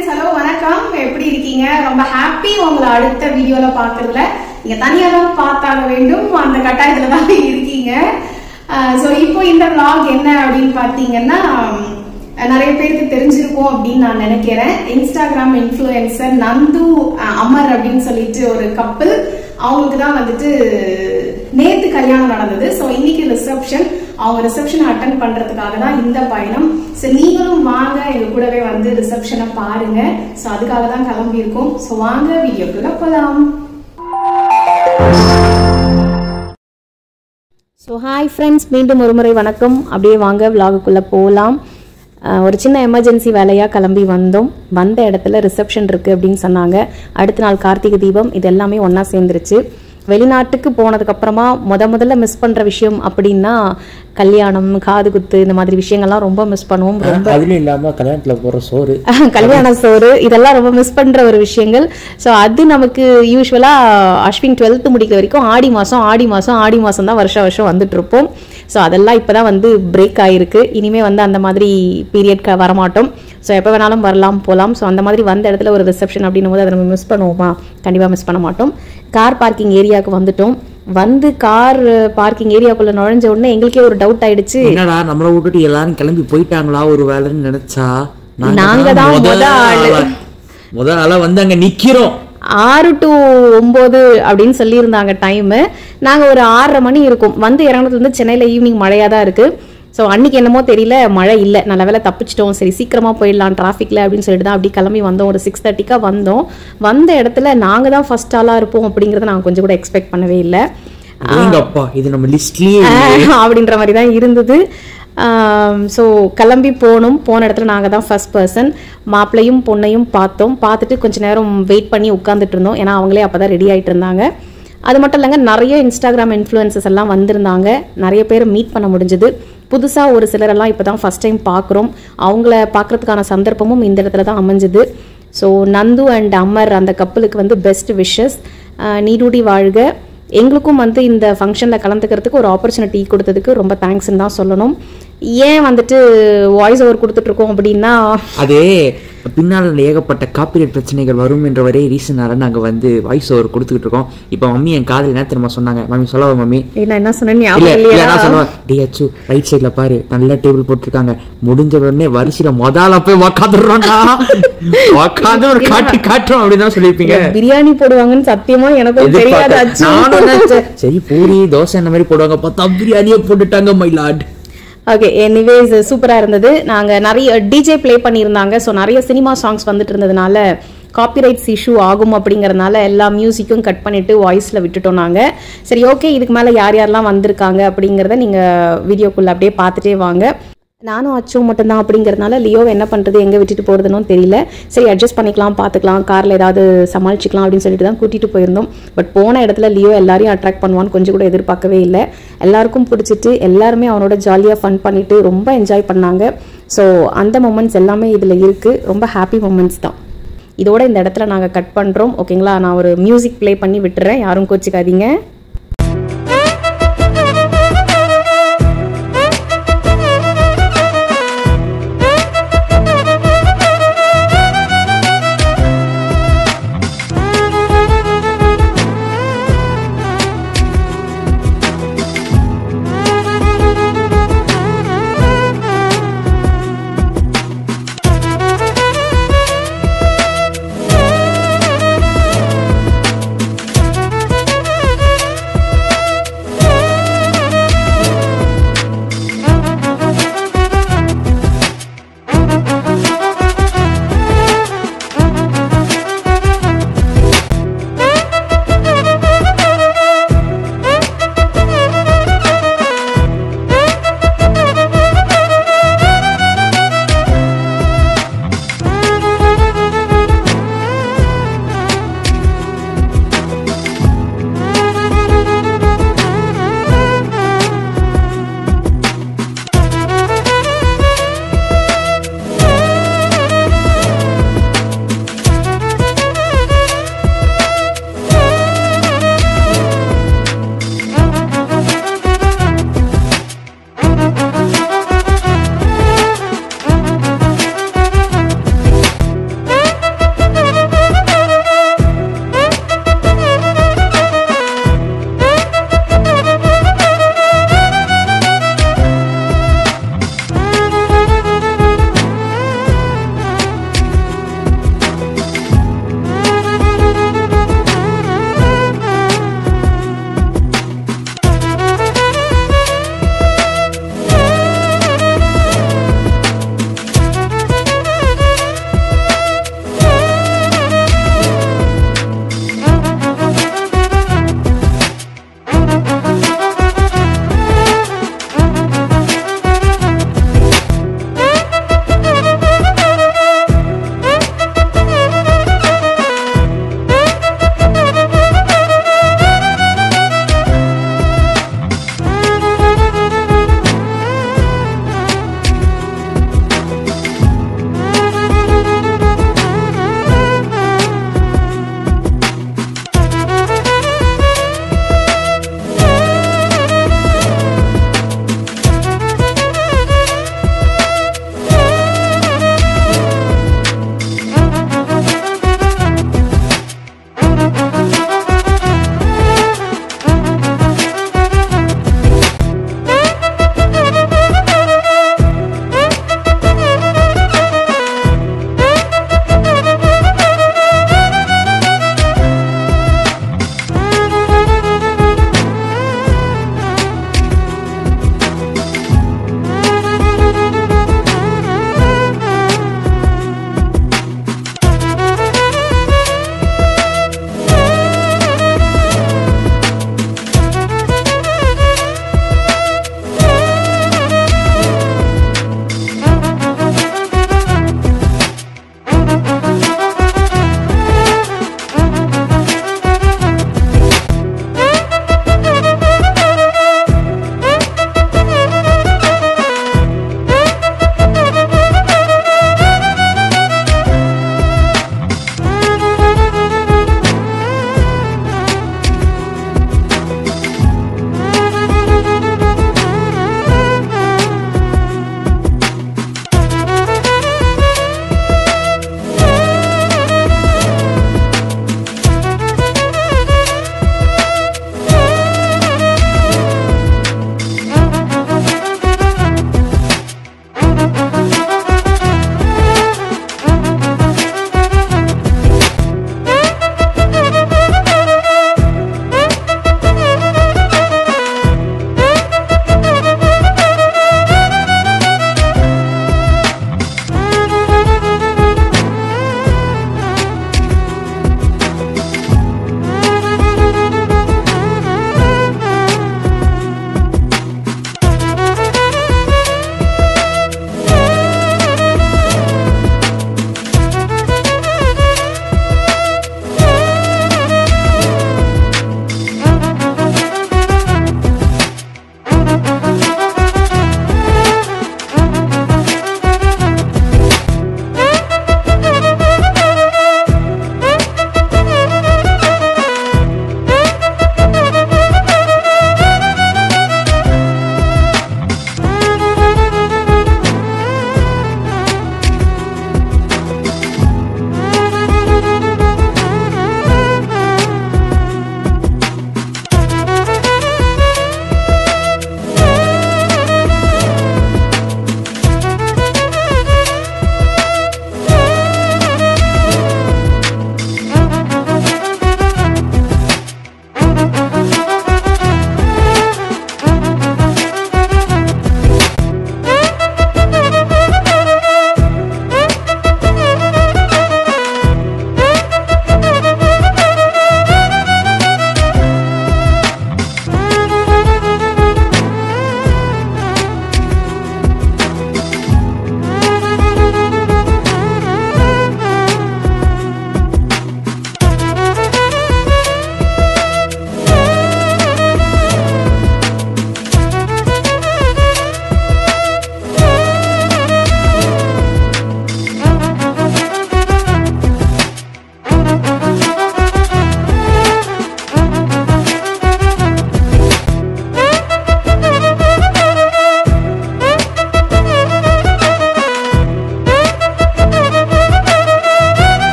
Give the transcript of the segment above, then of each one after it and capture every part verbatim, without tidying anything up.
friends, hello, வணக்கம். எப்படி இருக்கீங்க? ரொம்ப ஹாப்பி உங்களை அடுத்த வீடியோல பார்க்கிறதுல. நீங்க தனியா தான் பார்த்தாக வேண்டும். அந்த கட்டாயத்துல தான் இருக்கீங்க. சோ இப்போ இந்த vlog என்ன அப்படினு பாத்தீங்கன்னா நிறைய பேருக்கு தெரிஞ்சிருக்கும் அப்படின்னு நான் நினைக்கிறேன். இன்ஸ்டாகிராம் இன்ஃப்ளூயன்சர் நந்து அமர் அப்படின்னு சொல்லிட்டு ஒரு கப்பல், அவங்களுக்கு தான் வந்துட்டு நேத்து கல்யாணம் நடந்தது. ஸோ இன்னைக்கு ரிசப்ஷன், அவங்க ரிசப்ஷன் அட்டன் பண்றதுக்காக தான் இந்த பயணம். ஸோ நீங்களும் வாங்க, எங்க கூடவே வந்து ரிசப்ஷனை பாருங்க. ஸோ அதுக்காக தான் கிளம்பி இருக்கோம். ஸோ வாங்க வீடியோக்குள்ள போலாம். ஸோ ஹாய் ஃப்ரெண்ட்ஸ், மீண்டும் ஒரு முறை வணக்கம். அப்படியே வாங்க விலாகுக்குள்ளே போகலாம். ஒரு சின்ன எமர்ஜென்சி வேலையாக கிளம்பி வந்தோம். வந்த இடத்துல ரிசப்ஷன் இருக்குது அப்படின்னு சொன்னாங்க. அடுத்த நாள் கார்த்திகை தீபம், இது எல்லாமே ஒன்றா சேர்ந்துருச்சு. வெளிநாட்டுக்கு போனதுக்கப்புறமா முத முதல்ல மிஸ் பண்ணுற விஷயம் அப்படின்னா கல்யாணம், காது குத்து, இந்த மாதிரி விஷயங்கள்லாம் ரொம்ப மிஸ் பண்ணுவோம். ரொம்ப அதுவும் இல்லாமல் கல்யாணத்தில் போகிற சோறு, கல்யாண சோறு, இதெல்லாம் ரொம்ப மிஸ் பண்ணுற ஒரு விஷயங்கள். ஸோ அது நமக்கு யூஸ்வலாக அஸ்வின் டுவெல்த்து முடிக்கிற வரைக்கும் ஆடி மாதம் ஆடி மாதம் ஆடி மாதம் தான் வருஷம் வருஷம் வந்துட்டு இருப்போம். ஸோ அதெல்லாம் இப்போ தான் வந்து பிரேக் ஆகிருக்கு. இனிமேல் வந்து அந்த மாதிரி பீரியட் வரமாட்டோம். ஸோ எப்போ வேணாலும் வரலாம் போகலாம். ஸோ அந்த மாதிரி வந்த இடத்துல ஒரு ரிசப்ஷன் அப்படின்னும் போது அதை நம்ம மிஸ் பண்ணுவோமா? கண்டிப்பாக மிஸ் பண்ண மாட்டோம். கார் பார்க்கிங் ஏரியாவுக்கு வந்துட்டோம். வந்து கார் பார்க்கிங் ஏரியாக்குள்ள நுழைஞ்ச உடனே எங்களுக்கே ஒரு டவுட் ஆயிடுச்சு. என்னடா நம்மளை விட்டுட்டு எல்லாரும் கிளம்பி போயிட்டாங்களா ஒரு வேலைன்னு நினைச்சா, நாங்க தான் முத ஆளு முத ஆளா வந்து அங்க நிக்கிறோம். ஆறு டு ஒன்பது அப்படின்னு சொல்லியிருந்தாங்க டைமு. நாங்கள் ஒரு ஆறரை மணி இருக்கும் வந்து இறங்கினது. வந்து சென்னையில் ஈவினிங் மழையாக தான் இருக்குது. ஸோ அன்றைக்கி என்னமோ தெரியல, மழை இல்லை. நல்ல வேலை தப்பிச்சிட்டோம். சரி சீக்கிரமாக போயிடலாம் டிராஃபிக்கில் அப்படின்னு சொல்லிட்டு தான் அப்படி கிளம்பி வந்தோம். ஒரு சிக்ஸ் தேர்ட்டிக்காக வந்தோம். வந்த இடத்துல நாங்கள் தான் ஃபர்ஸ்ட் ஆளாக இருப்போம் அப்படிங்கிறத நாங்கள் கொஞ்சம் கூட எக்ஸ்பெக்ட் பண்ணவே இல்லை. இது நம்ம லிஸ்ட்லேயே அப்படின்ற மாதிரி தான் இருந்தது. ஸோ கிளம்பி போனோம். போன இடத்துல நாங்கள் தான் ஃபர்ஸ்ட் பர்சன். மாப்பிள்ளையும் பொண்ணையும் பார்த்தோம். பார்த்துட்டு கொஞ்சம் நேரம் வெயிட் பண்ணி உட்காந்துட்டு இருந்தோம். ஏன்னா அவங்களே அப்போ தான் ரெடி ஆகிட்டு இருந்தாங்க. அது மட்டும் இல்லைங்க, நிறைய இன்ஸ்டாகிராம் இன்ஃப்ளூயன்சஸ் எல்லாம் வந்திருந்தாங்க. நிறைய பேர் மீட் பண்ண முடிஞ்சது. புதுசாக ஒரு சிலரெல்லாம் இப்போ தான் ஃபஸ்ட் டைம் பார்க்குறோம். அவங்கள பார்க்குறதுக்கான சந்தர்ப்பமும் இந்த இடத்துல தான் அமைஞ்சுது. ஸோ நந்து அண்ட் அமர் அந்த கப்பலுக்கு வந்து பெஸ்ட் விஷஸ், நீடூடி வாழ்க. எங்களுக்கும் வந்து இந்த ஃபங்க்ஷனில் கலந்துக்கிறதுக்கு ஒரு ஆப்பர்ச்சுனிட்டி கொடுத்ததுக்கு ரொம்ப தேங்க்ஸ்ன்னு தான் சொல்லணும். ஏன் வந்துட்டு வாய்ஸ் ஓவர் கொடுத்துட்ருக்கோம் அப்படின்னா, அதே பின்னால் ஏகப்பட்ட காப்பிரைட் பிரச்சனைகள் வரும் என்ற ஒரே ரீசனால நாங்கள் வந்து வாய்ஸ் ஓவர் கொடுத்துக்கிட்டு இருக்கோம். இப்போ மம்மி என் காதில் என்ன தெரியுமா சொன்னாங்க? மம்மி சொல்லவா மம்மி? நான் என்ன சொன்னேன் சொல்லுவேன், டிஹெச்சு ரைட் சைடில் பாரு நல்ல டேபிள் போட்டிருக்காங்க, முடிஞ்ச உடனே வரிசையில் முதல்ல போய் உக்காந்துடுறோம்டா, உக்காந்து ஒரு காட்டி காட்டுறோம் அப்படின்னு தான் சொல்லியிருப்பீங்க. பிரியாணி போடுவாங்கன்னு சத்தியமா எனக்கு தெரியாது. சரி பூரி தோசை இந்த மாதிரி போடுவாங்க, பார்த்தா பிரியாணியே போட்டுட்டாங்க மை லார்ட். ஓகே, எனிவேஸ் சூப்பராக இருந்தது. நாங்கள் நிறைய டிஜே ப்ளே பண்ணியிருந்தாங்க. ஸோ நிறைய சினிமா சாங்ஸ் வந்துட்டு இருந்ததுனால காப்பிரைட்ஸ் இஷ்யூ ஆகும் அப்படிங்கிறதுனால எல்லா மியூசிக்கும் கட் பண்ணிவிட்டு வாய்ஸில் விட்டுட்டோம் நாங்கள். சரி ஓகே, இதுக்கு மேலே யார் யாரெல்லாம் வந்திருக்காங்க அப்படிங்கிறத நீங்கள் வீடியோக்குள்ளே அப்படியே பார்த்துட்டே வாங்க. நானும் அச்சும் மட்டும்தான் அப்படிங்கிறதுனால லியோவை என்ன பண்ணுறது, எங்கே விட்டுட்டு போகிறதுன்னு தெரியல. சரி அட்ஜஸ்ட் பண்ணிக்கலாம், பார்த்துக்கலாம், காரில் ஏதாவது சமாளிச்சிக்கலாம் அப்படின்னு சொல்லிட்டு தான் கூட்டிகிட்டு போயிருந்தோம். பட் போன இடத்துல லியோ எல்லாரையும் அட்ராக்ட் பண்ணுவான்னு கொஞ்சம் கூட எதிர்பார்க்கவே இல்லை. எல்லாருக்கும் பிடிச்சிட்டு எல்லாருமே அவனோட ஜாலியாக ஃபன் பண்ணிவிட்டு ரொம்ப என்ஜாய் பண்ணாங்க. ஸோ அந்த மொமெண்ட்ஸ் எல்லாமே இதில் இருக்குது. ரொம்ப ஹாப்பி மொமெண்ட்ஸ் தான். இதோட இந்த இடத்துல நாங்கள் கட் பண்ணுறோம். ஓகேங்களா, நான் ஒரு மியூசிக் ப்ளே பண்ணி விட்டுறேன், யாரும் கோச்சிக்காதீங்க.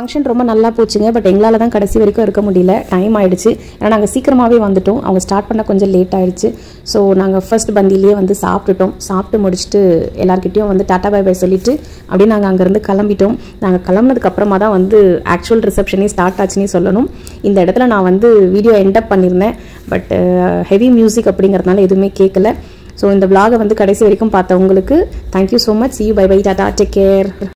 ஃபங்க்ஷன் ரொம்ப நல்லா போச்சுங்க. பட் எங்களால் தான் கடைசி வரைக்கும் இருக்க முடியல, டைம் ஆயிடுச்சு. ஏன்னா நாங்கள் சீக்கிரமாகவே வந்துட்டோம், அவங்க ஸ்டார்ட் பண்ண கொஞ்சம் லேட் ஆயிடுச்சு. ஸோ நாங்கள் ஃபர்ஸ்ட் பந்திலேயே வந்து சாப்பிட்டுட்டோம். சாப்பிட்டு முடிச்சுட்டு எல்லாருக்கிட்டையும் வந்து டாட்டா பை பை சொல்லிட்டு அப்படியே நாங்கள் அங்கேருந்து கிளம்பிட்டோம். நாங்கள் கிளம்புனதுக்கு அப்புறமா தான் வந்து ஆக்சுவல் ரிசப்ஷனே ஸ்டார்ட் ஆச்சுன்னே சொல்லணும். இந்த இடத்துல நான் வந்து வீடியோ எண்டப் பண்ணியிருந்தேன், பட் ஹெவி மியூசிக் அப்படிங்கிறதுனால எதுவுமே கேட்கல. ஸோ இந்த vlog வந்து கடைசி வரைக்கும் பார்த்தவங்களுக்கு thank you so much. see you, bye bye, டாடா, டேக் கேர்.